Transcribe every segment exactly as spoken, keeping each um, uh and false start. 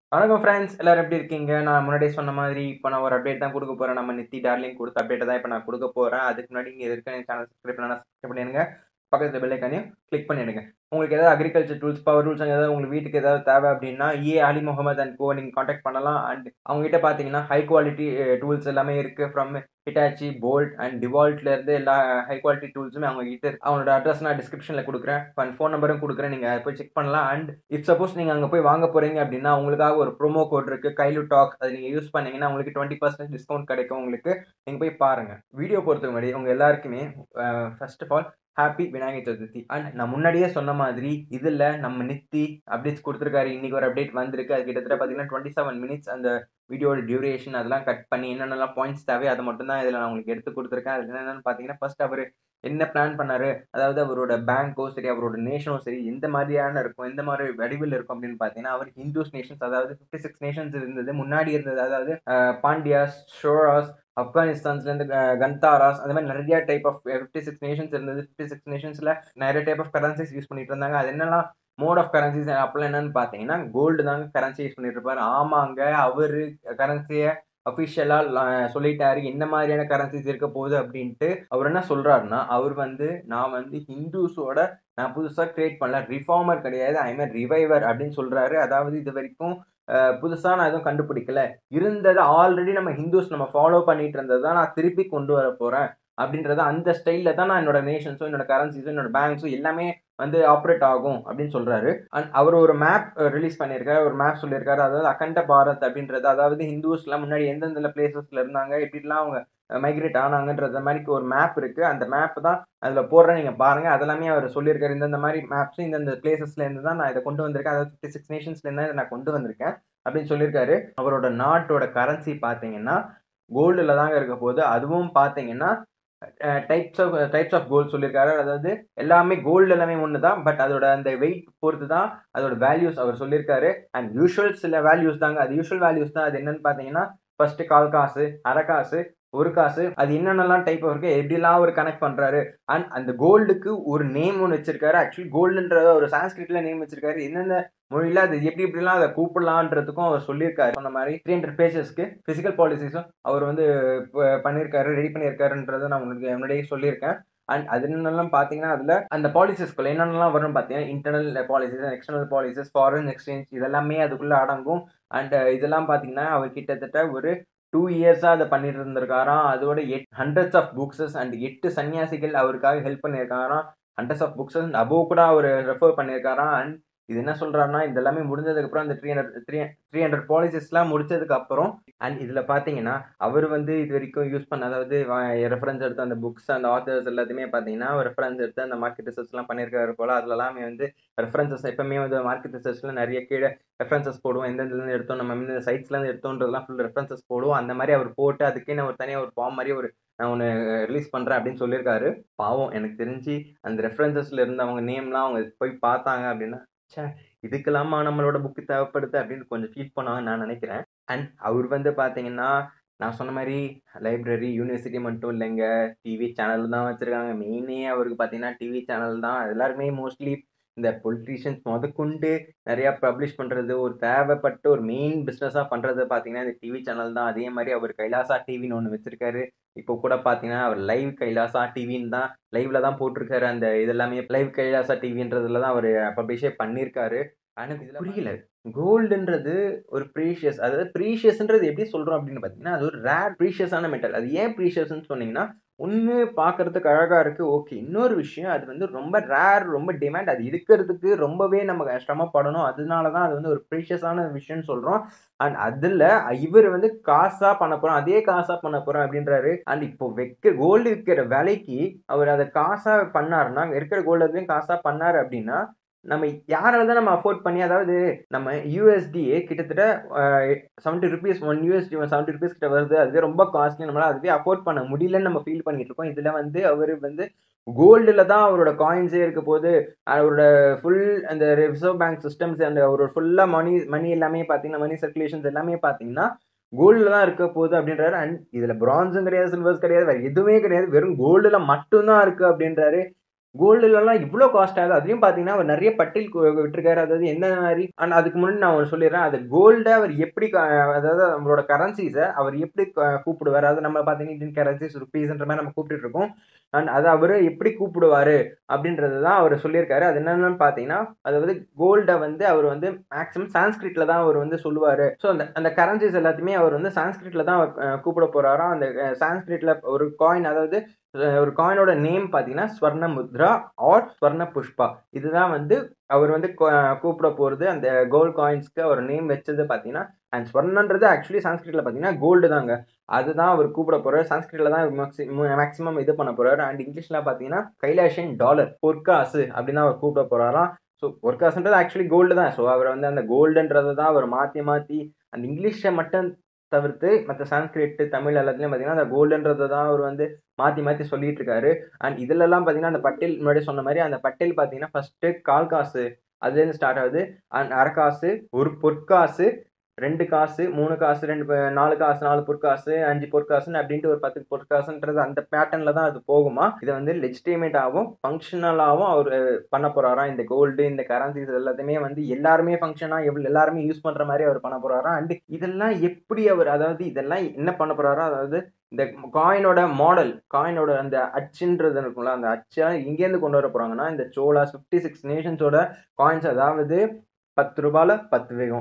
வணக்கம் ஃப்ரெண்ட்ஸ், எல்லாரும் எப்படி இருக்கீங்க? நான் முன்னாடியே சொன்ன மாதிரி இப்போ நான் ஒரு அப்டேட் தான் குடுக்க போறேன். நம்ம நித்தி டார்லிங் குடுத்த அப்டேட்ட தான் இப்போ நான் குடுக்க போறேன். அதுக்கு முன்னாடி இங்க இருக்க என் சேனல் சப்ஸ்கிரைப் பண்ணலனா சப்ஸ்கிரைப் பண்ணிடுங்க. பக்கத்துல பெல் ஐகானையும் கிளிக் பண்ணிடுங்க. உங்களுக்கு ஏதாவது அக்ரிகல்ச்சர் டூல்ஸ், பவர் டூல்ஸ் ஏதாவது உங்க வீட்டுக்கு ஏதாவது தேவை அப்படின்னா இ ஏ அலிமுகமது அண்ட் கோ நீங்க கான்டாக்ட் பண்ணலாம். அண்ட் அவங்க கிட்ட பார்த்தீங்கன்னா ஹை குவாலிட்டி டூல்ஸ் எல்லாமே இருக்கு. ஃப்ரம் ஹிட்டாச்சி, போல்ட் அண்ட் டிவால்ட்ல இருந்து எல்லா ஹை குவாலிட்டி டூல்ஸுமே அவங்க கிட்ட இருக்கு. அவங்களோட அட்ரஸ் நான் டிஸ்கிரிப்ஷன்ல கொடுக்குறேன். அண்ட் ஃபோன் நம்பரும் கொடுக்குறேன். நீங்க போய் செக் பண்ணலாம். அண்ட் இஃப் சப்போஸ் நீங்க அங்க போய் வாங்க போறீங்க அப்படின்னா உங்களுக்காக ஒரு ப்ரோமோ கோட் இருக்கு, கைலு டாக்ஸ். அதை நீங்க யூஸ் பண்ணீங்கன்னா உங்களுக்கு டுவெண்ட்டி பர்சன்ட் டிஸ்கவுண்ட் கிடைக்கும். உங்களுக்கு நீங்க போய் பாருங்க. வீடியோ பொறுத்த முன்னாடி உங்க எல்லாருக்குமே first of all happy Vinayagar Chaturthi. And நான் முன்னாடியே சொன்ன மாதிரி இதுல நம்ம நித்தி அப்டேட்ஸ் கொடுத்துருக்காரு. இன்னைக்கு ஒரு அப்டேட் வந்திருக்கு. அது கிட்டத்தட்ட பாத்தீங்கன்னா டுவெண்ட்டி செவன் மினிட்ஸ் அந்த வீடியோட டியூரேஷன் அதெல்லாம் கட் பண்ணி என்னென்னலாம் பாயிண்ட்ஸ் தேவை அதை மட்டும் தான் இதில் நான் உங்களுக்கு எடுத்து கொடுத்துருக்கேன். அது என்னென்னு பார்த்தீங்கன்னா ஃபர்ஸ்ட் அவர் என்ன பிளான் பண்ணாரு, அதாவது அவரோட பேங்கோ சரி அவரோட நேஷனோ சரி எந்த மாதிரியான இருக்கும், எந்த மாதிரி வடிவில் இருக்கும் அப்படின்னு பார்த்தீங்கன்னா அவர் ஹிந்துஸ் நேஷன்ஸ், அதாவது ஃபிஃப்டி சிக்ஸ் நேஷன்ஸ் இருந்தது முன்னாடி இருந்தது. அதாவது பாண்டியாஸ், ஷோராஸ், ஆப்கானிஸ்தான்ஸ்ல இருந்து கந்தாராஸ், அந்த மாதிரி நிறைய type of fifty six nations இருந்தது. ஃபிஃப்டி சிக்ஸ் நேஷன்ஸ்ல நிறைய டைப் ஆஃப் கரன்சிஸ் யூஸ் பண்ணிட்டு இருந்தாங்க. அது என்னெல்லாம் மோட் ஆஃப் கரன்சிஸ் அப்பெல்லாம் என்னன்னு பார்த்தீங்கன்னா கோல்டு தாங்க கரன்சி யூஸ் பண்ணிட்டு இருப்பாரு. ஆமாங்க, அவரு கரன்சியை அஃபிஷியலா சொல்லிட்டாரு என்ன மாதிரியான கரன்சிஸ் இருக்க போகுது அப்படின்ட்டு. அவர் என்ன சொல்றாருன்னா அவர் வந்து நான் வந்து ஹிந்துஸோட நான் புதுசா கிரியேட் பண்ணல, ரிஃபார்மர் கிடையாது, ஐ எம் ரிவைவர் அப்படின்னு சொல்றாரு. அதாவது இது வரைக்கும் புதுசா நான் எதுவும் கண்டுபிடிக்கல, இருந்தது ஆல்ரெடி நம்ம ஹிந்துஸ் நம்ம ஃபாலோ பண்ணிட்டு இருந்ததுதான் நான் திருப்பி கொண்டு வர போறேன் அப்படின்றத அந்த ஸ்டைல்ல தான் நான் என்னோட நேஷன்ஸும் என்னோட கரன்சிஸும் என்னோட பேங்க்ஸும் எல்லாமே வந்து ஆப்ரேட் ஆகும் அப்படின்னு சொல்றாரு. அண்ட் அவர் ஒரு மேப் ரிலீஸ் பண்ணியிருக்காரு, ஒரு மேப் சொல்லியிருக்காரு. அதாவது அகண்ட பாரத் அப்படின்றது, அதாவது ஹிந்துஸ் எல்லாம் முன்னாடி எந்தெந்த பிளேசஸ்ல இருந்தாங்க, எப்படிலாம் அவங்க மைக்ரேட் ஆனாங்கன்றது மாதிரி ஒரு மேப் இருக்கு. அந்த மேப் தான் அதுல போடுறேன், நீங்க பாருங்க. அதெல்லாமே அவர் சொல்லியிருக்காரு. இந்த மாதிரி மேப்ஸ் இந்த பிளேசஸ்ல இருந்து தான் நான் இதை கொண்டு வந்திருக்கேன், அதாவது ஃபிஃப்டி சிக்ஸ் நேஷன்ஸ்ல இருந்து நான் கொண்டு வந்திருக்கேன் அப்படின்னு சொல்லியிருக்காரு. அவரோட நாட்டோட கரன்சி பாத்தீங்கன்னா கோல்டுல தாங்க இருக்க போகுது. அதுவும் பாத்தீங்கன்னா types of types of gold சொல்லியிருக்காரு. அதாவது எல்லாமே கோல்டு எல்லாமே ஒன்று தான், பட் அதோட அந்த வெயிட் பொறுத்து தான் அதோட வேல்யூஸ் அவர் சொல்லியிருக்காரு. அண்ட் யூஷுவல் சில வேல்யூஸ் தாங்க, அது யூஷுவல் வேல்யூஸ் தான். அது என்னன்னு பார்த்தீங்கன்னா ஃபர்ஸ்ட் கால் காசு, அரை காசு, ஒரு காசு, அது என்னென்னலாம் டைப் இருக்கு, எப்படிலாம் அவர் கனெக்ட் பண்றாரு. அண்ட் அந்த கோல்டுக்கு ஒரு நேம் ஒன்று வச்சிருக்காரு. ஆக்சுவலி கோல்டுன்ற ஒரு சான்ஸ்கிரிட்ல நேம் வச்சிருக்காரு. என்னென்ன மொழியில அது எப்படி எப்படிலாம் அதை கூப்பிடலான்றதுக்கும் அவர் சொல்லியிருக்காரு. சொன்ன மாதிரி த்ரீ ஹண்ட்ரட் பேஜஸ்க்கு பிசிக்கல் பாலிசிஸும் அவர் வந்து பண்ணியிருக்காரு, ரெடி பண்ணியிருக்காருன்றதை நான் உங்களுக்கு முன்னாடியே சொல்லியிருக்கேன். அண்ட் அது என்னென்னலாம் பார்த்தீங்கன்னா அதில் அந்த பாலிசிஸ்குள்ள என்னென்னலாம் வரும் பார்த்தீங்கன்னா internal policies, external policies, foreign exchange, இதெல்லாமே அதுக்குள்ள அடங்கும். அண்ட் இதெல்லாம் பார்த்தீங்கன்னா அவர் கிட்டத்தட்ட ஒரு டூ இயர்ஸா அதை பண்ணிட்டு இருந்திருக்காராம். அதோட eight hundreds of books and எட்டு சன்னியாசிகள் அவருக்காக ஹெல்ப் பண்ணியிருக்காராம். Hundreds of books and above கூட அவர் ரெஃபர் பண்ணியிருக்காராம். அண்ட் இது என்ன சொல்றாருன்னா இது எல்லாமே முடிஞ்சதுக்கு அப்புறம் அந்த three hundred three three hundred பாலிசிஸ்லாம் முடிச்சதுக்கு அப்புறம் அண்ட் இதுல பாத்தீங்கன்னா அவர் வந்து இது வரைக்கும் யூஸ் பண்ண, அதாவது ரெஃபரன்ஸ் எடுத்து அந்த புக்ஸ் அந்த ஆத்தர்ஸ் எல்லாத்தையுமே பாத்தீங்கன்னா ரெஃபரன்ஸ் எடுத்து அந்த மார்க்கெட் ரிசர்ச் எல்லாம் பண்ணியிருக்காரு போல. அதுல எல்லாமே வந்து ரெஃபரன்சஸ் எப்பவுமே வந்து மார்க்கெட் ரிசர்ச்ல நிறைய கீழே ரெஃபரன்சஸ் போடுவோம், எந்த இருந்து எடுத்தோம், நம்ம இந்த சைட்ஸ்ல இருந்து எடுத்தோன்றதுலாம் ஃபுல் ரெஃபரன்சஸ் போடுவோம். அந்த மாதிரி அவர் போட்டு அதுக்கே நான் ஒரு தனியாக ஒரு ஃபார்ம் மாதிரி ஒரு நான் ஒன்று ரிலீஸ் பண்றேன் அப்படின்னு சொல்லியிருக்காரு. பாவம், எனக்கு தெரிஞ்சு அந்த ரெஃபரன்சஸ்ல இருந்து அவங்க நேம்லாம் அவங்க போய் பார்த்தாங்க அப்படின்னா இதுக்கெல்லாமா நம்மளோட புக்கு தேவைப்படுது அப்படின்னு கொஞ்சம் ஃபீல் பண்ணுவாங்கன்னு நான் நினைக்கிறேன். அண்ட் அவர் வந்து பார்த்தீங்கன்னா நான் சொன்ன மாதிரி லைப்ரரி, யூனிவர்சிட்டி மட்டும் இல்லைங்க, டிவி சேனல் தான் வச்சிருக்காங்க. மெயினே அவருக்கு பார்த்தீங்கன்னா டிவி சேனல் தான். எல்லாருமே மோஸ்ட்லி இந்த பொலிட்டீஷியன்ஸ் முதற்கொண்டு நிறையா பப்ளிஷ் பண்ணுறது ஒரு தேவைப்பட்டு ஒரு மெயின் பிஸ்னஸாக பண்ணுறது பார்த்தீங்கன்னா இந்த டிவி சேனல் தான். அதே மாதிரி அவர் கைலாசா டிவின்னு ஒன்று வச்சிருக்காரு. இப்போ கூட பார்த்தீங்கன்னா அவர் லைவ் கைலாசா டிவின்னு தான் லைவ்ல தான் போட்டிருக்காரு. அந்த இதெல்லாமே லைவ் கைலாசா டிவின்றதுல தான் அவர் பப்ளிஷே பண்ணியிருக்காரு. எனக்கு இதுல புரியல, கோல்டுன்றது ஒரு ப்ரீஷியஸ், அதாவது ப்ரீஷியஸ்ன்றது எப்படி சொல்றோம் அப்படின்னு பார்த்தீங்கன்னா அது ஒரு ரேர் ப்ரீஷியஸான மெட்டல். அது ஏன் ப்ரீஷியஸ்ன்னு சொன்னீங்கன்னா ஒன்று பார்க்கறதுக்கு அழகா இருக்கு, ஓகே. இன்னொரு விஷயம் அது வந்து ரொம்ப ரேர், ரொம்ப டிமாண்ட், அது இருக்கிறதுக்கு ரொம்பவே நம்ம கஷ்டமாப்படணும். அதனால தான் அது வந்து ஒரு ப்ரீஷியஸான விஷயம்னு சொல்றோம். அண்ட் அதுல இவர் வந்து காசா பண்ண போறோம், அதே காசா பண்ண போறோம் அப்படின்றாரு. அண்ட் இப்போ வைக்க கோல்டு விற்கிற விலைக்கு அவர் அதை காசா பண்ணாருன்னா, இருக்கிற கோல்டு காசா பண்ணாரு அப்படின்னா நம்ம யாரால தான் நம்ம அஃபோர்ட் பண்ணி, அதாவது நம்ம யூஎஸ்டிஏ கிட்டத்தட்ட seventy rupees one USD seventy rupees கிட்ட வருது. அதுவே ரொம்ப காஸ்ட்லி, நம்மளால அதுவே அஃபோர்ட் பண்ண முடியலன்னு நம்ம ஃபீல் பண்ணிட்டு இருக்கோம். இதுல வந்து அவரு வந்து கோல்டுல தான் அவரோட காயின்ஸே இருக்க போது, அவரோட ஃபுல் அந்த ரிசர்வ் பேங்க் சிஸ்டம்ஸ் அந்த அவரோட ஃபுல்லா மணி மணி எல்லாமே பாத்தீங்கன்னா மணி சர்க்குலேஷன்ஸ் எல்லாமே பாத்தீங்கன்னா கோல்டுல தான் இருக்க போகுது அப்படின்றாரு. அண்ட் இதுல பிரான்ஸும் கிடையாது, சில்வர்ஸ் கிடையாது, வேற எதுவுமே கிடையாது, வெறும் கோல்டுல மட்டும்தான் இருக்கு அப்படின்றாரு. கோல்டுலலாம் இவ்வளோ காஸ்ட் ஆகுது. அதுலயும் பார்த்தீங்கன்னா, அவர் நெறைய பட்டியல் கு விட்டுருக்காரு. அதாவது எந்த மாரி ஆனா அதுக்கு முன்னாடி நான் ஒண்ணு சொல்லிடுறேன். அது கோல்ட அவர் எப்படி க அதாவது நம்மளோட கரன்சிஸ அவர் எப்படி க கூப்பிடுவாரு? அதாவது நம்ம பார்த்தீங்கன்னா, இந்தியன் கரன்சிஸ், ருப்பீஸ்ன்ற மாரி நம்ம கூப்பிட்டுட்டு இருக்கோம். அண்ட் அத அவரு எப்படி கூப்பிடுவாரு? அப்படின்றது தான் அவரு சொல்லியிருக்காரு. அது என்னன்னு பார்த்தீங்கன்னா, அதாவது கோல்ட வந்து அவர் வந்து மேக்ஸிமம் சான்ஸ்கிரிட்ல தான் அவர் வந்து சொல்லுவாரு. ஸோ அந்த அந்த கரன்சிஸ் எல்லாத்தையுமே அவர் வந்து சான்ஸ்கிரிட்ல தான் அ கூப்பிட போறாராம். அந்த அ சான்ஸ்கிரிட்ல ஒரு காயின் அதாவது ஒரு காயினோட நேம் பார்த்தீங்கன்னா, ஸ்வர்ண முத்ரா ஆர் ஸ்வர்ண புஷ்பா. இதுதான் வந்து அவர் வந்து கொ கூப்பிட போறது. அந்த கோல்ட் காயின்ஸ்க்கு அவர் நேம் வச்சது பார்த்தீங்கன்னா, அண்ட் ஸ்வர்ணன்றது ஆக்சுவலி சான்ஸ்கிரிட்ல பார்த்தீங்கன்னா கோல்டு தாங்க. அதுதான் அவர் கூப்பிட போறாரு. சான்ஸ்கிரிட்ல தான் மேக்ஸி மேக்ஸிமம் இது பண்ண போறாரு. அண்ட் இங்கிலீஷ்ல பார்த்தீங்கன்னா, கைலாஷியன் டாலர் பொற்காசு அப்படின்னு தான் அவர் கூப்பிட போறாராம். ஸோ பொற்காசுன்றது ஆக்சுவலி கோல்டு தான். ஸோ அவர் வந்து அந்த கோல்டுன்றத தான் அவர் மாத்தி மாத்தி அந்த இங்கிலீஷ மட்டும் தவிர்த்து மத்த சான்ஸ்கிரிட், தமிழ் எல்லாத்துலயும் பார்த்தீங்கன்னா, அந்த கோல்டுன்றத தான் அவர் வந்து மாத்தி மாத்தி சொல்லிட்டு இருக்காரு. அண்ட் இதுலலாம் பார்த்தீங்கன்னா, அந்த பட்டியல் முன்னாடியே சொன்ன மாரி அந்த பட்டியல் பார்த்தீங்கன்னா, ஃபர்ஸ்ட்டு கால் காசு அதுலேருந்து ஸ்டார்ட் ஆகுது. அண்ட் அரை காசு, ஒரு பொற்காசு, ரெண்டு காசு, மூணு காசு, ரெண்டு ப நாலு காசு, நாலு பொற்காசு, அஞ்சு பொற்காசுன்னு அப்படின்ட்டு ஒரு பத்து பொற்காசுன்றது அந்த பேட்டர்ன்ல தான் அது போகுமாம். இத வந்து லெஜிட்டிமேட்டாவும், ஃபங்ஷனலாவும் அவரு பண்ண போறாராம். இந்த கோல்டு, இந்த கரன்சிஸ் எல்லாத்தையுமே வந்து எல்லாருமே ஃபங்ஷனா எவ் எல்லாருமே யூஸ் பண்ற மாரி அவர் பண்ண போறாராம். அண்ட் இதெல்லாம் எப்படி அவர் அதாவது இதெல்லாம் என்ன பண்ண போறாரோ, அதாவது இந்த காயினோட மாடல், காயினோட அந்த அச்சுன்றது இருக்கும்ல, அந்த அச்ச எங்கேருந்து கொண்டு வர போறாங்கன்னா, இந்த சோலாஸ் ஐம்பத்தி ஆறு நேஷன்ஸோட காயின்ஸ் அதாவது ரூ. பத்து பத்து வேகம்.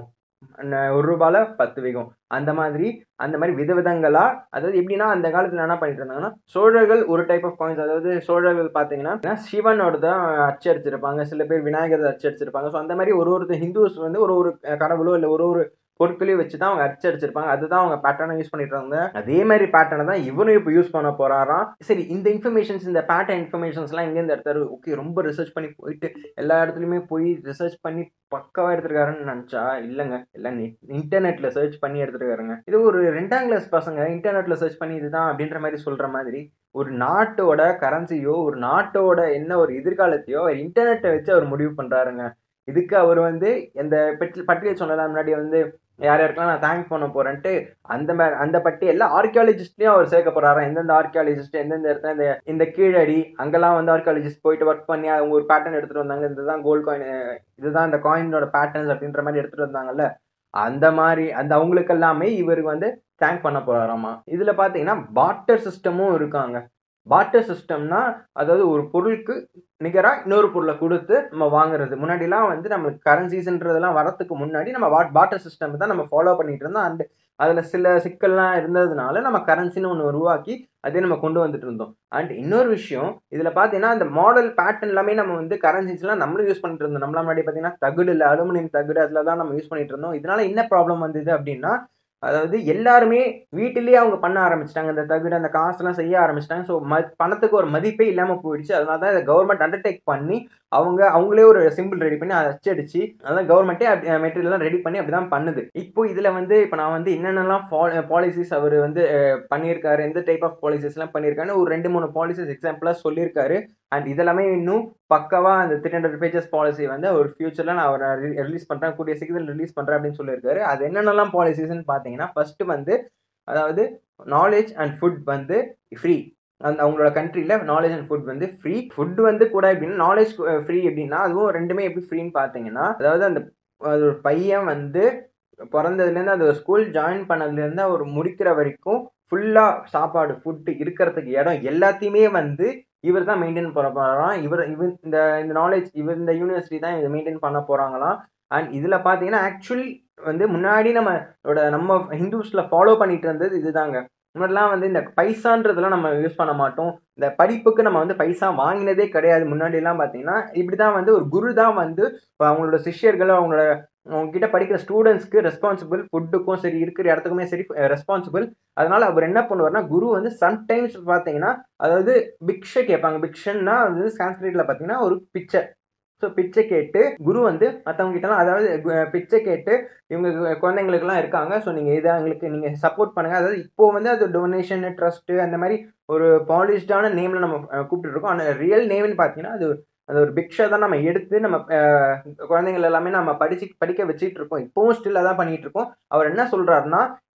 ரூ. ஒரு பத்து வேகம். அந்த மாதிரி அந்த மாதிரி விதவிதங்களா அதாவது எப்படின்னா அந்த காலத்துல என்ன பண்ணிட்டு இருந்தாங்கன்னா, சோழர்கள் ஒரு டைப் ஆஃப் காயின்ஸ் அதாவது சோழர்கள் பார்த்தீங்கன்னா, சிவனோட தான் அச்சடிச்சிருப்பாங்க. சில பேர் விநாயகர் அச்சடிச்சிருப்பாங்க. ஸோ அந்த மாதிரி ஒரு ஒரு ஹிந்துஸ் வந்து ஒரு ஒரு கடவுளோ இல்ல ஒரு ஒரு பொருட்களையும் வச்சு தான் அவங்க அச்சடிச்சிருப்பாங்க. அதுதான் அவங்க பேட்டர்னா யூஸ் பண்ணிட்டு இருந்தாங்க. அதே மாதிரி பேட்டர்னை தான் இவனும் இப்போ யூஸ் பண்ண போறாராம். சரி, இந்த இன்ஃபர்மேஷன்ஸ் இந்த பேட்டர்ன் இன்ஃபர்மேஷன்ஸ்லாம் எங்கேருந்து எடுத்தாரு? ஓகே, ரொம்ப ரிசர்ச் பண்ணி போயிட்டு எல்லா இடத்துலையுமே போய் ரிசர்ச் பண்ணி பக்காவா எடுத்திருக்காருன்னு நினைச்சா இல்லைங்க, எல்லாம் இன்டர்நெட்ல சர்ச் பண்ணி எடுத்துருக்காருங்க. இது ஒரு ரெண்டாம் கிளாஸ் பசங்க இன்டர்நெட்ல சர்ச் பண்ணி இதுதான் அப்படின்ற மாதிரி சொல்ற மாதிரி ஒரு நாட்டோட கரன்சியோ ஒரு நாட்டோட என்ன ஒரு எதிர்காலத்தையோ அவர் இன்டர்நெட்டை வச்சு அவர் முடிவு பண்றாருங்க. இதுக்கு அவர் வந்து இந்த பட்டியல் சொன்னதா முன்னாடி வந்து யார் யாருக்கெல்லாம் நான் தேங்க் பண்ண போறேன்ட்டு அந்த அந்த பட்டியல்ல ஆர்கியாலஜிஸ்ட்லயும் அவர் சேர்க்க போறாரா? எந்தெந்த ஆர்கியாலஜிஸ்ட் எந்தெந்த இடத்துல இந்த இந்த கீழடி அங்கெல்லாம் வந்து ஆர்கியாலஜிஸ்ட் போயிட்டு ஒர்க் பண்ணி அவங்க ஒரு பேட்டர்ன் எடுத்துட்டு வந்தாங்க. இதுதான் கோல்டு காயின், இதுதான் இந்த காயினோட பேட்டர்ன்ஸ் அப்படின்ற மாதிரி எடுத்துட்டு வந்தாங்கல்ல, அந்த மாதிரி அந்த அவங்களுக்கு எல்லாமே இவருக்கு வந்து தேங்க் பண்ண போறாராமா. இதுல பாத்தீங்கன்னா பார்ட்டர் சிஸ்டமும் இருக்காங்க. பார்ட்டர் சிஸ்டம்னா அதாவது ஒரு பொருளுக்கு நிகரா இன்னொரு பொருளை கொடுத்து நம்ம வாங்குறது. முன்னாடிலாம் வந்து நம்மளுக்கு கரன்சிஸ்ன்றதெல்லாம் வரத்துக்கு முன்னாடி நம்ம பார்ட்டர் சிஸ்டம் தான் நம்ம ஃபாலோ பண்ணிட்டு இருந்தோம். அண்ட் அதுல சில சிக்கல்லாம் இருந்ததுனால நம்ம கரன்சின்னு ஒன்று உருவாக்கி அதே நம்ம கொண்டு வந்துட்டு இருந்தோம். அண்ட் இன்னொரு விஷயம் இதுல பாத்தீங்கன்னா அந்த மாடல் பேட்டர்ன் எல்லாமே நம்ம வந்து கரன்சிஸ் எல்லாம் நம்மளும் யூஸ் பண்ணிட்டு இருந்தோம். நம்மள முன்னாடி பாத்தீங்கன்னா தகுடு இல்ல அலுமினியம் தகுடு அதுலதான் நம்ம யூஸ் பண்ணிட்டு இருந்தோம். இதனால என்ன ப்ராப்ளம் வந்தது அப்படின்னா, அதாவது எல்லாருமே வீட்டிலேயே அவங்க பண்ண ஆரம்பிச்சிட்டாங்க. இந்த தகுடு அந்த காசுலாம் செய்ய ஆரம்பிச்சிட்டாங்க. ஸோ ம பணத்துக்கு ஒரு மதிப்பே இல்லாமல் போயிடுச்சு. அதனால தான் இதை கவர்மெண்ட் அண்டர்டேக் பண்ணி அவங்க அவங்களே ஒரு சிம்பிள் ரெடி பண்ணி அதை அச்சடிச்சு அதான் கவர்மெண்ட்டே மெட்டீரியல்லாம் ரெடி பண்ணி அப்படிதான் பண்ணுது. இப்போ இதுல வந்து இப்போ நான் வந்து என்னென்னலாம் பாலிசிஸ் அவர் வந்து பண்ணியிருக்காரு, எந்த டைப் ஆஃப் பாலிசிஸ் எல்லாம் பண்ணியிருக்காருன்னு ஒரு ரெண்டு மூணு பாலிசிஸ் எக்ஸாம்பிளா சொல்லியிருக்காரு. அண்ட் இதெல்லாமே இன்னும் பக்கவா அந்த த்ரீ ஹண்ட்ரட் பேஜஸ் பாலிசி வந்து ஒரு ஃபியூச்சர்ல நான் அவர் ரிலீஸ் பண்றேன், கூடிய சீக்கிரம் ரிலீஸ் பண்றேன் அப்படின்னு சொல்லியிருக்காரு. அது என்னென்னலாம் பாலிசிஸ்ன்னு பார்த்தீங்கன்னா, ஃபர்ஸ்ட் வந்து அதாவது நாலேஜ் அண்ட் ஃபுட் வந்து ஃப்ரீ. அந்த அவங்களோட கண்ட்ரில நாலேஜ் அண்ட் ஃபுட் வந்து ஃப்ரீ. ஃபுட் வந்து கூட எப்படின்னா நாலேஜ் ஃப்ரீ எப்படின்னா அதுவும் ரெண்டுமே எப்படி ஃப்ரீன்னு பார்த்தீங்கன்னா, அதாவது அந்த ஒரு பையன் வந்து பிறந்ததுலேருந்து அந்த ஸ்கூல் ஜாயின் பண்ணதுலேருந்து அவர் முடிக்கிற வரைக்கும் ஃபுல்லா சாப்பாடு ஃபுட்டு இருக்கிறதுக்கு இடம் எல்லாத்தையுமே வந்து இவர் தான் மெயின்டைன் பண்ண போறாராம். இவர் இவர் இந்த இந்த நாலேஜ் இவர் இந்த யூனிவர்சிட்டி தான் இதை மெயின்டைன் பண்ண போறாங்களாம். அண்ட் இதுல பாத்தீங்கன்னா ஆக்சுவலி வந்து முன்னாடி நம்மளோட நம்ம ஹிந்துஸ்ல ஃபாலோ பண்ணிட்டு இருந்தது இதுதாங்க. முன்னாடிலாம் வந்து இந்த பைசான்றதெல்லாம் நம்ம யூஸ் பண்ண மாட்டோம். இந்த படிப்புக்கு நம்ம வந்து பைசா வாங்கினதே கிடையாது. முன்னாடி எல்லாம் பாத்தீங்கன்னா இப்படிதான் வந்து ஒரு குரு தான் வந்து அவங்களோட சிஷ்யர்கள் அவங்களோட அவங்க கிட்ட படிக்கிற ஸ்டூடெண்ட்ஸ்க்கு ரெஸ்பான்சிபிள், ஃபுட்டுக்கும் சரி இருக்கிற இடத்துக்குமே சரி ரெஸ்பான்சிபிள். அதனால அவர் என்ன பண்ணுவார்னா குரு வந்து சம்டைம்ஸ் பாத்தீங்கன்னா அதாவது பிக்ஷை கேட்பாங்க. பிக்ஷன்னா வந்து சான்ஸ்கிரிட்ல பாத்தீங்கன்னா ஒரு பிக்சை. ஸோ பிச்சை கேட்டு குரு வந்து மற்றவங்க கிட்டலாம் அதாவது பிச்சை கேட்டு இவங்க குழந்தைங்களுக்குலாம் இருக்காங்க. ஸோ நீங்கள் இதை எங்களுக்கு நீங்கள் சப்போர்ட் பண்ணுங்கள். அதாவது இப்போ வந்து அது டொனேஷன் ட்ரஸ்ட்டு அந்த மாதிரி ஒரு பாலிஷ்டான நேமில் நம்ம கூப்பிட்டு இருக்கோம். ஆனால் ரியல் நேம்னு பார்த்தீங்கன்னா அது அது ஒரு பிக்ஷை தான் நம்ம எடுத்து நம்ம குழந்தைங்கள் எல்லாமே நம்ம படிச்சு படிக்க வச்சுட்டு இருக்கோம். இப்போவும் ஸ்டில் அதான் பண்ணிட்டு இருக்கோம். அவர் என்ன சொல்றாருன்னா,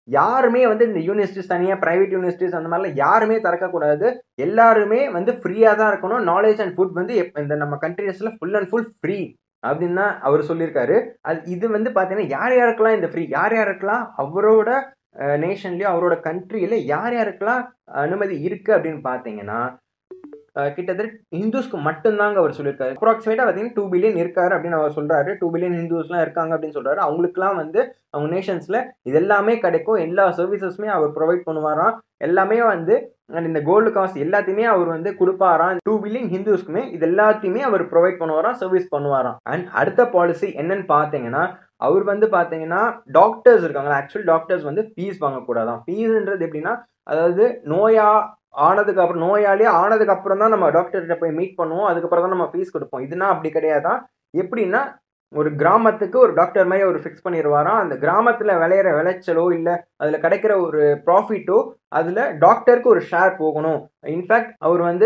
யாருமே வந்து இந்த யூனிவர்சிட்டிஸ் தனியாக ப்ரைவேட் யூனிவர்சிட்டிஸ் அந்த மாதிரிலாம் யாருமே திறக்கக்கூடாது. எல்லாருமே வந்து ஃப்ரீயாக தான் இருக்கணும். நாலேஜ் அண்ட் ஃபுட் வந்து இந்த நம்ம கண்ட்ரீஸில் ஃபுல் அண்ட் ஃபுல் ஃப்ரீ அப்படின்னு தான் அவர் சொல்லியிருக்காரு. அது இது வந்து பார்த்தீங்கன்னா யார் யாருக்கெல்லாம் இந்த ஃப்ரீ, யார் யாருக்கெல்லாம் அவரோட நேஷன்லயோ அவரோட கண்ட்ரியில யார் யாருக்கெல்லாம் அனுமதி இருக்கு அப்படின்னு பார்த்தீங்கன்னா கிட்டத்தட்ட இந்துஸ்க்கு மட்டும்தாங்க அவர் சொல்லியிருக்காரு. அப்ராக்சிமேட்டா பார்த்தீங்கன்னா டூ பில்லியன் இருக்காரு அப்படின்னு அவர் சொல்றாரு. டூ பில்லியன் ஹிந்துஸ்லாம் இருக்காங்க அப்படின்னு சொல்றாரு. அவங்களுக்குலாம் வந்து அவங்க நேஷன்ஸ்ல இது எல்லாமே கிடைக்கும். எல்லா சர்வீசஸுமே அவர் ப்ரொவைட் பண்ணுவாராம். எல்லாமே வந்து இந்த கோல்டு காசு எல்லாத்தையுமே அவர் வந்து கொடுப்பாராம். டூ பில்லியன் ஹிந்துஸ்க்குமே இது எல்லாத்தையுமே அவர் ப்ரொவைட் பண்ணுவாராம், சர்வீஸ் பண்ணுவாராம். அண்ட் அடுத்த பாலிசி என்னன்னு பார்த்தீங்கன்னா அவர் வந்து பார்த்தீங்கன்னா டாக்டர்ஸ் இருக்காங்களா, ஆக்சுவல் டாக்டர்ஸ் வந்து ஃபீஸ் வாங்கக்கூடாதான். ஃபீஸ்ன்றது எப்படின்னா அதாவது நோயா ஆனதுக்கு அப்புறம் நோயாளியே ஆனதுக்கு அப்புறம் தான் நம்ம டாக்டர்கிட்ட போய் மீட் பண்ணுவோம். அதுக்கப்புறம் தான் நம்ம ஃபீஸ் கொடுப்போம். இதுனா அப்படி கிடையாதான். எப்படின்னா ஒரு கிராமத்துக்கு ஒரு டாக்டர் மாதிரி அவர் ஃபிக்ஸ் பண்ணிடுவாராம். அந்த கிராமத்தில் விளையிற விளைச்சலோ இல்லை அதில் கிடைக்கிற ஒரு ப்ராஃபிட்டோ அதில் டாக்டருக்கு ஒரு ஷேர் போகணும். இன்ஃபேக்ட் அவர் வந்து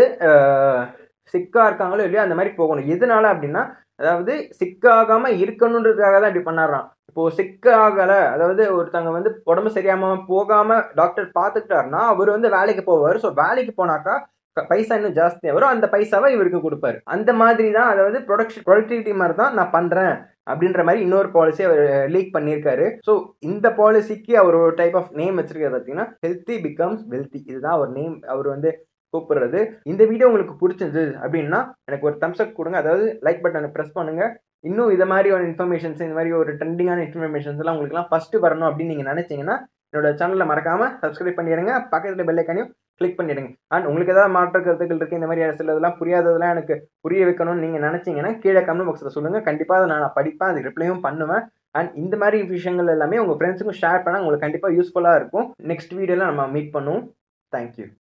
சிக்கா இருக்காங்களோ இல்லையோ அந்த மாதிரி போகணும். எதனால அப்படின்னா அதாவது சிக்காகாம இருக்கணுன்றதுக்காக தான் இப்படி பண்ணாராம். இப்போ சிக்காகல அதாவது ஒருத்தவங்க வந்து உடம்பு சரியாம போகாம டாக்டர் பார்த்துக்கிட்டாருன்னா அவர் வந்து வேலைக்கு போவார். ஸோ வேலைக்கு போனாக்கா பைசா இன்னும் ஜாஸ்தியாக வரும். அந்த பைசாவை இவருக்கு கொடுப்பாரு. அந்த மாதிரி தான் அதாவது ப்ரொடக்ஷன் ப்ரொடக்டிவிட்டி மாதிரி தான் நான் பண்றேன் அப்படின்ற மாதிரி இன்னொரு பாலிசி அவர் லீக் பண்ணியிருக்காரு. ஸோ இந்த பாலிசிக்கு அவர் ஒரு டைப் ஆஃப் நேம் வச்சிருக்காரு பார்த்தீங்கன்னா ஹெல்த்தி பிகம்ஸ் வெல்த்தி. இதுதான் அவர் நேம் அவர் வந்து கூப்பிடுறது. இந்த வீடியோ உங்களுக்கு பிடிச்சிருந்தது அப்படின்னா எனக்கு ஒரு தம்ஸ் அப் கொடுங்க. அதாவது லைக் பட்டனை ப்ரெஸ் பண்ணுங்க. இன்னும் இது மாதிரி ஒரு இன்ஃபர்மேஷன்ஸ் இந்த மாதிரி ஒரு ட்ரெண்டிங்கான இன்ஃபர்மேஷன்ஸ் எல்லாம் உங்களுக்குலாம் ஃபர்ஸ்ட் வரணும் அப்படின்னு நீங்க நினைச்சீங்கன்னா என்னோட சேனலை மறக்காம சப்ஸ்கிரைப் பண்ணிடுங்க. பக்கத்துல பெல் ஐக்கானையும் கிளிக் பண்ணிடுங்க. அண்ட் உங்களுக்கு ஏதாவது மாற்ற கருத்துக்கள் இருக்கு, இந்த மாதிரி சிலதெல்லாம் புரியாததெல்லாம் எனக்கு புரிய வைக்கணும்னு நீங்க நினைச்சீங்கன்னா கீழே கமெண்ட் பாக்ஸ்ல சொல்லுங்க. கண்டிப்பா அதை நான் படிப்பேன், அது ரிப்ளையும் பண்ணுவேன். அண்ட் இந்த மாதிரி விஷயங்கள் எல்லாமே உங்க ஃப்ரெண்ட்ஸுக்கும் ஷேர் பண்ணா உங்களுக்கு கண்டிப்பா யூஸ்ஃபுல்லா இருக்கும். நெக்ஸ்ட் வீடியோல நம்ம மீட் பண்ணுவோம். தேங்க்யூ.